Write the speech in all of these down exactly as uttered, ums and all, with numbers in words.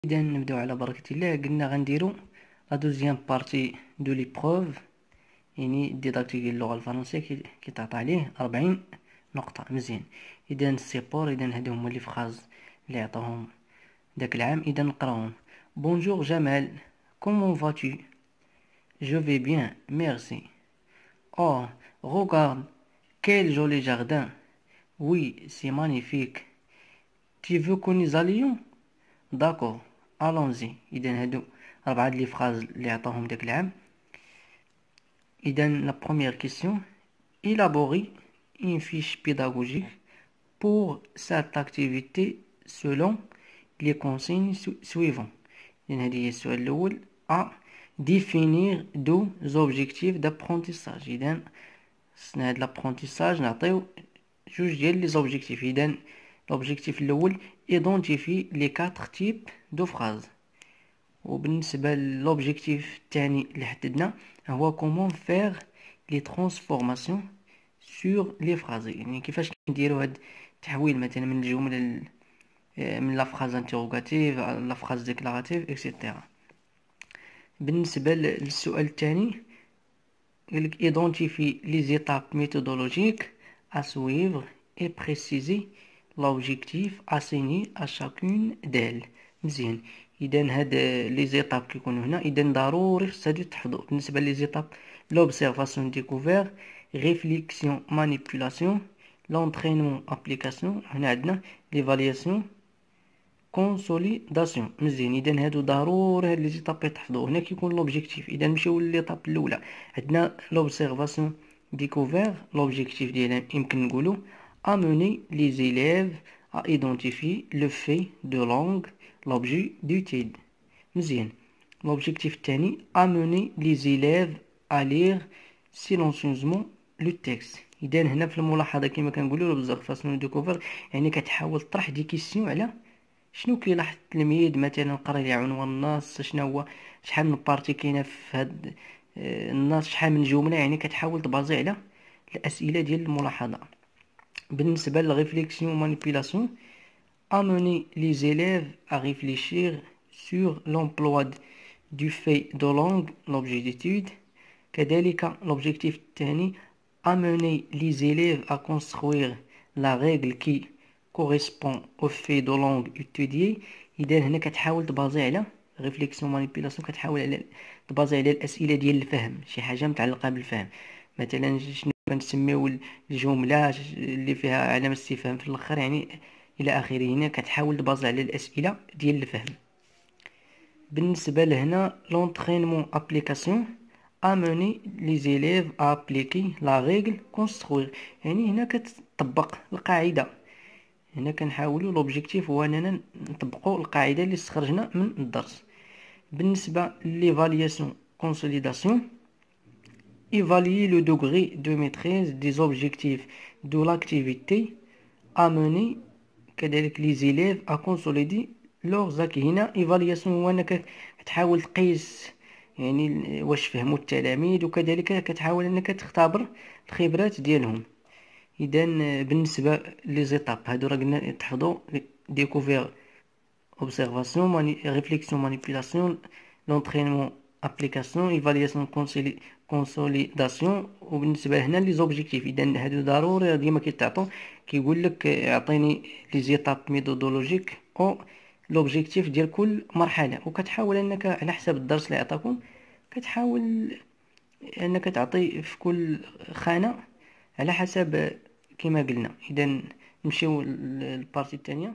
إذا نبداو على بركة الله. قلنا غنديرو لا دوزيام بارتي دو ليبروف، يعني ديداكتيك ديال اللغة الفرنسية كي كيتعطى عليه أربعين نقطة. مزيان. إذا السيبور، إذا هادو هما لي فراز اللي عطاهم داك العام. إذا نقراوهم. بونجور جمال، كومون فاتو؟ Je vais bien, merci. Oh, regarde, quel joli jardin. Oui, c'est magnifique. Tu veux que nous allions? D'accord, allons-y. إذا هادو أربعة لي فراز اللي عطاهم داك العام. إذا la première question: élaborer une fiche pédagogique pour cette activité selon les consignes suivantes. إذا هادي هي السؤال الأول. A. définir deux objectifs d'apprentissage. إذا خصنا هاد l'apprentissage نعطيو جوج ديال لي زوبجيكتيف. إذا l'objectif الأول: identifier les quatre types de phrases. وبالنسبة للobjectif الثاني اللي حددنا هو comment faire les transformations sur les phrases. يعني كيفاش نديرو هاد التحويل مثلا من الجملة من لا phrase interrogative لا phrase déclarative إكسيتيرا. بالنسبة للسؤال الثاني قالك identifier les étapes méthodologiques à suivre et préciser l'objectif assigné à chacune d'elles. مزيان. اذا هاد لي زيتاب كيكونوا هنا، اذا ضروري خص هادو تحفظوا. بالنسبه لي زيتاب: l'observation découvert، réflexion manipulation، l'entraînement application، هنا عندنا l'évaluation consolidation. مزيان. اذا هادو ضروري هاد لي زيتاب تحفظوا. هنا كيكون لوبجيكتيف. اذا نمشيو ليطاب الاولى. عندنا l'observation découvert، l'objectif ديالها يمكن نقولوا amener les élèves à identifier le fait de langue l'objet d'étude. مزيان. l'objectif الثاني: amener les élèves à lire silencieusement le texte. اذا هنا في الملاحظه كما كنقولوا l'observation découvert يعني كتحاول تطرح دي كيسيون على شنو كيلاحظ التلميذ. مثلا قرا لي عنوان النص، شنو هو شحال من بارتي كاينه في هاد النص، شحال من جمله، يعني كتحاول تبازي على الاسئله ديال الملاحظه. بالنسبه للريفليكسيون مانيبيلاسيون: amener les élèves à réfléchir sur l'emploi du fait de langue l'objet d'étude. كذلك l'objectif الثاني: amener les élèves à construire la règle qui correspond au fait de langue étudié. إذا هنا كتحاول تبازي على réflexion manipulation، كتحاول على تبازي على الأسئلة ديال الفهم، شي حاجة متعلقة بالفهم. مثلا شنو كنسميو الجملة اللي فيها علامة استفهام في الآخر، يعني إلى آخره. هنا كتحاول تبازي على الأسئلة ديال الفهم. بالنسبة لهنا l'entraînement application: amener les élèves à appliquer la règle construire، يعني هنا كتطبق القاعدة. هنا كنحاولوا لوبجيكتيف هو اننا نطبقوا القاعده اللي استخرجنا من الدرس. بالنسبه ليفالياسيون كونسوليداسيون: évaluer le degré de maîtrise des objectifs de l'activité amener كذلك les élèves à consolider leurs acquis. هنا évaluation هو انك كتحاول تقيس يعني واش فهموا التلاميذ، وكذلك كتحاول انك تختبر الخبرات ديالهم. اذا بالنسبه لي زيتاب هادو راه قلنا تحفظوا: découvert، observation، réflexion manipulation، l'entraînement application، évaluation consolidation. وبالنسبه هنا لي زوبجيكتيف، اذا هادو ضروري ديما كيتعطوا، كيقول لك اعطيني لي زيتاب ميثودولوجيك او لوبجيكتيف ديال كل مرحله، وكتحاول انك على حسب الدرس اللي عطاكم كتحاول انك تعطي في كل خانه على حسب كما قلنا. اذا نمشيو للبارتي الثانيه.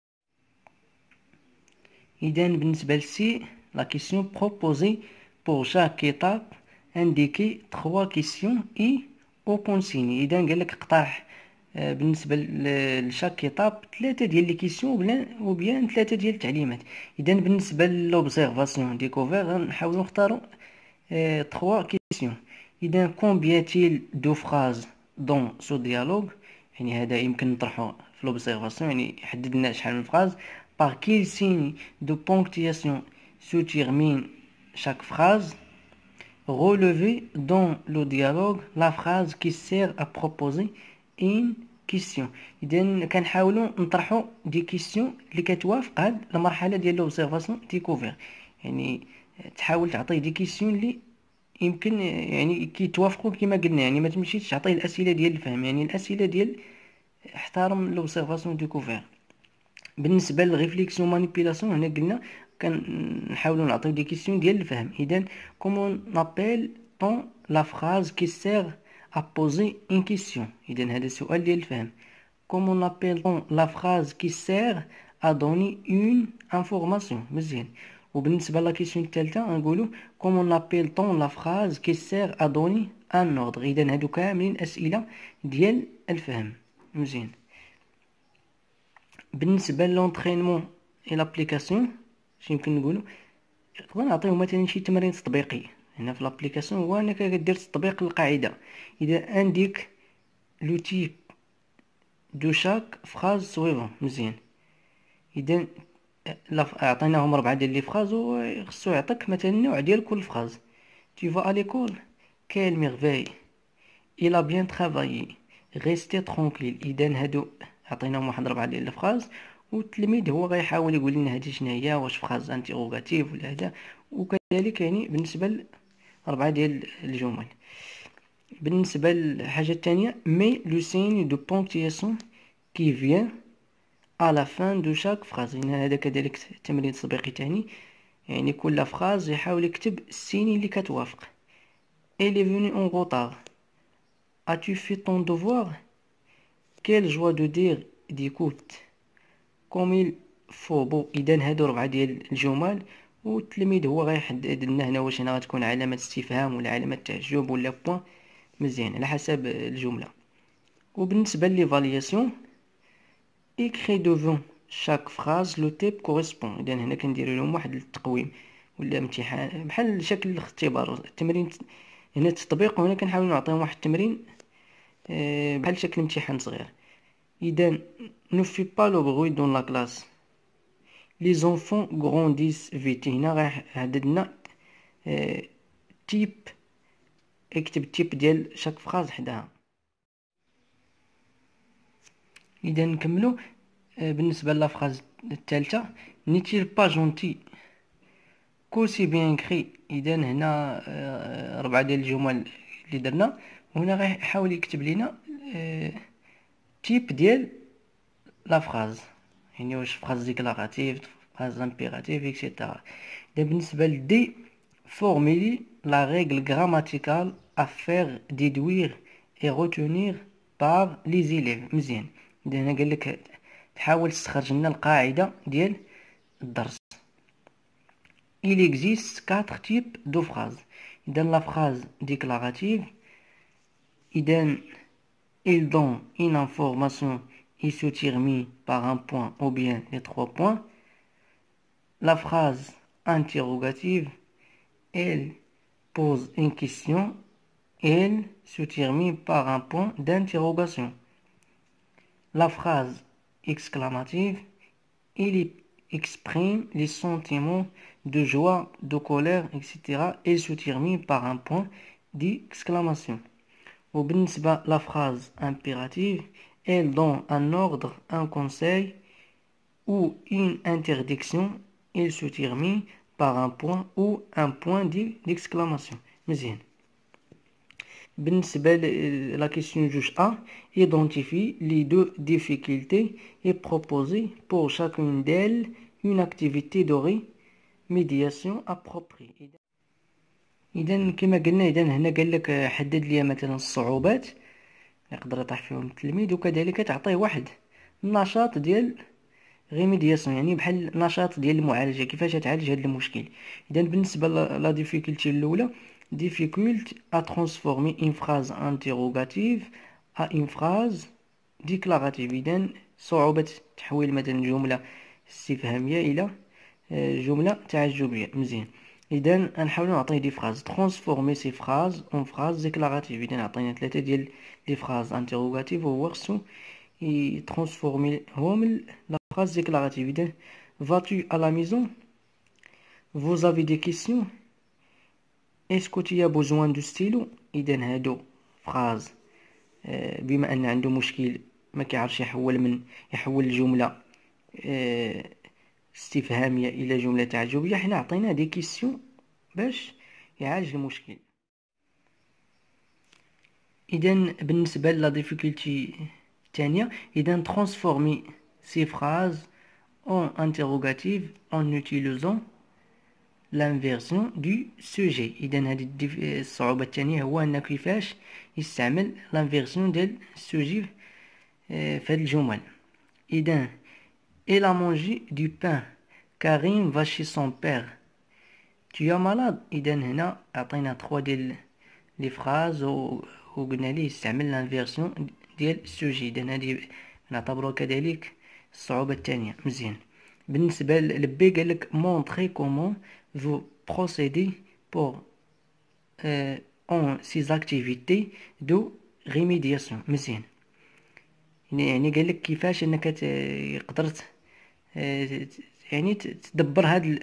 اذا بالنسبه للسي لا كيسيون بروبوزي بور شاك ايتاب انديكي trois questions et او كونسيني. اذا قال لك اقترح بالنسبه لشاك ايتاب ثلاثه ديال لي كيسيون وبيان ثلاثه ديال التعليمات. اذا بالنسبه لوبزيرفاسيون ديكوفير غنحاولوا نختاروا trois questions. اذا combien t-il de phrases dans ce dialogue، يعني هذا يمكن نطرحه في لوبزيرفاسيون، يعني يحدد لنا شحال من فراز. par quel signe de ponctuation se termine chaque phrase. relever dans le dialogue la phrase qui sert à proposer une كيسيون. اذا كنحاولوا نطرحوا دي كيسيون اللي كتوافق هاد المرحله ديال لوبزيرفاسيون ديكوفير، يعني تحاول تعطيه دي كيسيون اللي يمكن يعني كيتوافقوا كما قلنا، يعني ما تمشيش تعطيه الاسئله ديال الفهم، يعني الاسئله ديال احترم لوبزيرفاسيون ديكوفير. بالنسبه للريفليكسيون مانيبيلاسيون هنا قلنا كنحاولوا نعطيو دي كيسيون ديال الفهم. اذا كومون نابيل طون لا فراز كي سير ا بوزي اون كيسيون، اذا هذا سؤال ديال الفهم. كومون نابيل طون لا فراز كي سير ا دوني اون انفورماسيون. مزيان. وبالنسبه لا كيسيون الثالثه نقولوا كومون نابيل طون لا فراز كي سير ا دوني ان اوردر. اذا هادو كاملين اسئله ديال الفهم. مزيان. بالنسبه لونطرينمون اي لابليكاسيون اش يمكن نقولوا، نقدر نعطيو مثلا شي تمرين تطبيقي. هنا في لابليكاسيون هو انك كدير تطبيق القاعده. اذا انديك لو تيب دو شاك فراز سويفون. مزيان. اذا عطيناهم ربعه ديال لي فراز وخصو يعطيك مثلا النوع ديال كل فراز. tu vas à l'école, quelle merveille, il a bien travaillé, restez tranquille. اذا هادو عطيناهم واحد ربعه ديال الفراز، والتلميذ هو غيحاول يقول لنا هذه شنو هي، واش فراز انتيروغاتيف ولا هذا. وكذلك يعني بالنسبه لربعه ديال الجمل. بالنسبه للحاجه الثانيه مي لو سين دو بونكتياسيون كي فيان à la fin de chaque phrase. هنا هذا كذلك تمرين تطبيقي ثاني، يعني كل فراز يحاول يكتب السين اللي كتوافق. elle est venue en retard, as-tu fait ton devoir, quelle joie de dire d'écoute comme il faut. بو اذا هادو ربعه ديال الجمل، والتلميذ هو غيحدد لنا هنا واش هنا غتكون علامه استفهام ولا علامه تعجب ولا بوين. مزيان على حسب الجمله. وبالنسبه ليفالياسيون écrit devant chaque phrase le type correspond. اذا هنا كنديروا لهم واحد التقويم ولا امتحان بحال شكل الاختبار. التمرين هنا التطبيق، وهنا كنحاول نعطيهم واحد التمرين بحال شكل امتحان صغير. اذا ne fais pas le bruit dans la classe, les enfants grandissent vite. هنا غيحدد لنا تيب، اكتب التيب ديال شاك فراز حداها. اذا نكملوا. بالنسبه للفراز الثالثه نيتيل با جونتي كوسي بيان كري. اذا هنا ربعه ديال الجمل اللي درنا، وهنا غيحاول يكتب لنا تيب ديال لا فراز، يعني واش فراز ديكلاراتيف فراز امبيراتيف اكسيتيرا. اذا بالنسبه لدي فورميلي لا ريغل غراماتيكال ا فير ديدوير اي روتونير بار لي زيليف. مزيان. اذا هنا قال لك تحاول تستخرج لنا القاعده ديال الدرس. il existe quatre types de phrases. اذا لا phrase déclarative، اذا il donne une information et se termine par un point ou bien les trois points. La phrase interrogative, elle pose une question et elle se termine par un point d'interrogation. La phrase exclamative, elle exprime les sentiments de joie, de colère, et cetera. Elle se termine par un point d'exclamation. وبالنسبة la phrase impérative, elle donne un ordre, un conseil ou une interdiction. Elle se termine par un point ou un point d'exclamation. مزيان. بالنسبة la question juge A, identifie les deux difficultés et propose pour chacune d'elles une activité de remédiation appropriée. اذا كما قلنا، اذا هنا قال لك حدد لي مثلا الصعوبات يقدر يطيح فيهم التلميذ، وكذلك تعطيه واحد النشاط ديال ريميدياسيون، يعني بحال نشاط ديال المعالجه كيفاش تعالج هذا المشكل. اذا بالنسبه لا ديفيكولتي الاولى difficult à transformer une phrase interrogative à une phrase déclarative. اذا صعوبه تحويل مثلا جمله استفهاميه الى جمله تعجبيه. مزيان. اذا غنحاولوا نعطيه دي فراز ترانسفورمي سي فراز اون فراز ديكلاراتيف. اذا عطينا ثلاثه ديال لي فراز انتروغاتيف وهو خصو يترانسفورميهم لا فراز ديكلاراتيف. اذا vas-tu à la maison, vous avez des questions, est-ce que tu as besoin de stylo. اذا هادو فراز بما ان عنده مشكل ما كيعرفش يحول من يحول الجملة آه، استفهامية إلى جملة تعجبية، حنا عطيناه دي كيسيون باش يعالج المشكل. إذا بالنسبة لا ديفيكولتي الثانية، إذا transformer ces phrases en interrogative en utilisant l'inversion du sujet. إذا هذه الصعوبة الثانية هو أن كيفاش يستعمل l'inversion ديال السوجي في هذه الجمل. إذا elle a mangé du pain. Karim va chez son père. Tu es malade. إذا هنا عطينا trois ديال لي فراز وقلنا ليه يستعمل l'inversion ديال السوجي. إذا هذه نعتبرها كذلك الصعوبة الثانية. مزيان. بالنسبة لبي قالك montrer comment vous procédez pour euh, en ces activités de remédiation. مزيان. يعني قالك كيفاش انك تقدر يعني تدبر هاد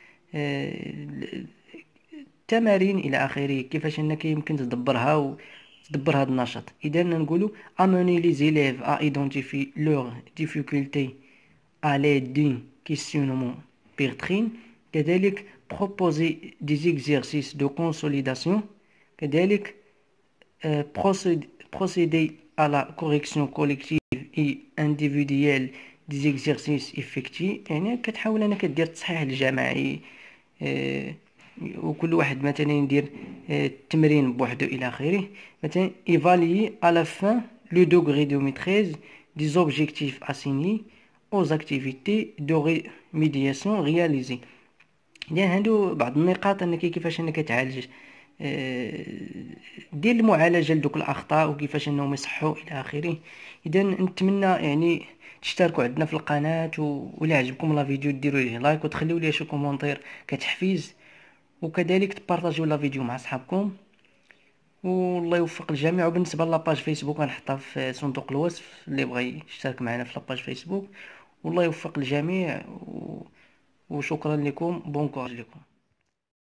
التمارين الى اخره، كيفاش انك يمكن تدبرها وتدبر هاد النشاط. اذا نقولوا amener les élèves à identifier leurs difficultés à l'aide d'un questionnement pertinent. كذلك proposer des exercices de consolidation. كذلك procéder à la correction collective et individuelle des exercices effectifs. يعني كتحاول انك دير التصحيح الجماعي اه وكل واحد مثلا يدير اه التمرين بوحده الى اخره. مثلا évaluer à la fin le degré de maîtrise des objectifs assignés aux activités de remédiation réalisées. يعني هادو بعض النقاط انك كيفاش انك تعالج ديال المعالجه لدوك الاخطاء وكيفاش انهم يصحوا الى اخره. اذا نتمنى يعني تشتركوا عندنا في القناه، ولا عجبكم لا فيديو ديروا ليه لايك وتخليوا لي شي كومونتير كتحفيز، وكذلك تبارطاجيو لا فيديو مع صحابكم، والله يوفق الجميع. وبالنسبه لاباج فيسبوك غنحطها في صندوق الوصف اللي بغى يشترك معنا في لاباج فيسبوك. والله يوفق الجميع و... وشكرا لكم. بون كورج لكم.